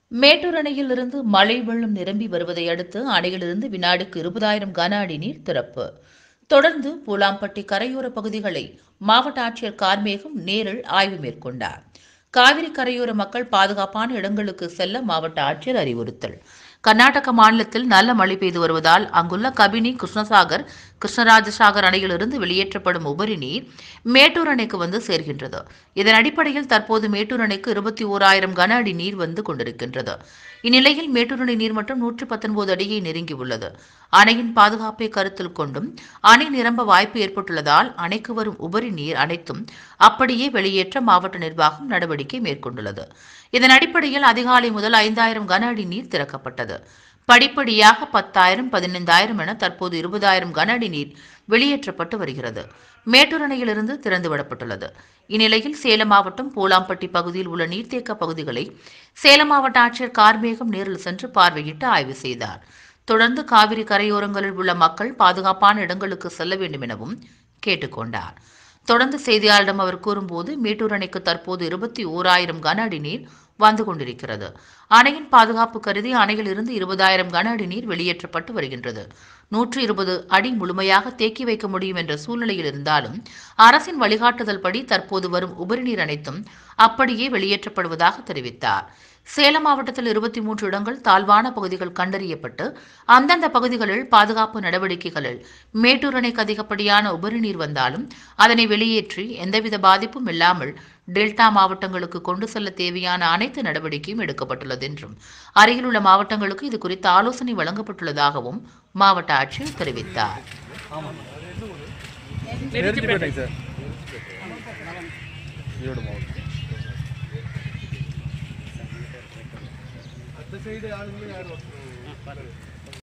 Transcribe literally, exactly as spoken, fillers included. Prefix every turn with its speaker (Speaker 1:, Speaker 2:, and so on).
Speaker 1: மேட்டூர் அணையிலிருந்து மழை வெள்ளம் நிரம்பி வருவதை அடுத்து அணையிலிருந்து வினாடிக்கு இருபதாயிரம் கன அடி நீர் திறப்பு. தொடர்ந்து பூலாம்பட்டி கரையோர பகுதிகளை மாவட்ட ஆட்சியர் கார்மேகம் நேரில் ஆய்வு மேற்கொண்டார். காவிரி கரையோர மக்கள் பாதுகாப்பான இடங்களுக்கு செல்ல மாவட்ட ஆட்சியர் அறிவுறுத்தல். கர்நாடக மாநிலத்தில் நல்ல மழை பெய்து வருவதால் அங்குள்ள கபினி, கிருஷ்ணசாகர், கிருஷ்ணராஜசாகர் அணையிலிருந்து வெளியேற்றப்படும் உபரி நீர் மேட்டூர் அணைக்கு வந்து சேர்கின்றது. இதன் அடிப்படையில் தற்போது மேட்டூர் அணைக்கு இருபத்தி ஓராயிரம் கன அடி நீர் வந்து கொண்டிருக்கின்றது. இந்நிலையில் மேட்டூர் அணை நீர்மட்டம் நூற்றி பத்தொன்பது அடியை நெருங்கியுள்ளது. அணையின் பாதுகாப்பை கருத்தில் கொண்டும் அணை நிரம்ப வாய்ப்பு ஏற்பட்டுள்ளதால் அணைக்கு வரும் உபரி நீர் அனைத்தும் அப்படியே வெளியேற்ற மாவட்ட நிர்வாகம் நடவடிக்கை மேற்கொண்டுள்ளது. இதன் அடிப்படையில் அதிகாலை முதல் ஐந்தாயிரம் கன அடி நீர் திறக்கப்பட்டது. படிப்படியாக பத்தாயிரம், பதினைந்தாயிரம் என தற்போது இருபதாயிரம் கன அடி நீர் வெளியேற்றப்பட்டு வருகிறது. மேட்டூர் அணையிலிருந்து திறந்துவிடப்பட்டுள்ளது. இந்நிலையில் சேலம் மாவட்டம் பூலாம்பட்டி பகுதியில் உள்ள நீர்த்தேக்க பகுதிகளை சேலம் மாவட்ட ஆட்சியர் கார்மேகம் நேரில் சென்று பார்வையிட்டு ஆய்வு செய்தார். தொடர்ந்து காவிரி கரையோரங்களில் உள்ள மக்கள் பாதுகாப்பான இடங்களுக்கு செல்ல வேண்டும் எனவும் கேட்டுக் கொண்டார். தொடர்ந்து செய்தியாளரிடம் அவர் கூறும்போது, மேட்டூர் அணைக்கு தற்போது இருபத்தி ஓராயிரம் கன அடி நீர் வந்து கொண்டிருக்கிறது. அணையின் பாதுகாப்பு கருதி அணையில் இருந்து இருபதாயிரம் கன அடி நீர் வெளியேற்றப்பட்டு வருகின்றது. நூற்று இருபது அடி முழுமையாக தேக்கி வைக்க முடியும் என்ற சூழ்நிலையில் இருந்தாலும் அரசின் வழிகாட்டுதல் படி தற்போது வரும் உபரிநீர் அனைத்தும் அப்படியே வெளியேற்றப்படுவதாக தெரிவித்தார். சேலம் மாவட்டத்தில் இருபத்தி மூன்று இடங்கள் தாழ்வான பகுதிகள் கண்டறியப்பட்டு அந்தந்த பகுதிகளில் பாதுகாப்பு நடவடிக்கைகளில் மேட்டூர் அணைக்கு அதிகப்படியான உபரி நீர் வந்தாலும் அதனை வெளியேற்றி எந்தவித பாதிப்பும் இல்லாமல் டெல்டா மாவட்டங்களுக்கு கொண்டு செல்ல தேவையான அனைத்து நடவடிக்கையும் எடுக்கப்பட்டுள்ளது என்றும் அருகிலுள்ள மாவட்டங்களுக்கு இது குறித்து ஆலோசனை வழங்கப்பட்டுள்ளதாகவும் மாவட்ட ஆட்சியர் தெரிவித்தார்.
Speaker 2: அந்த சைடு ஆளுங்க யாரும்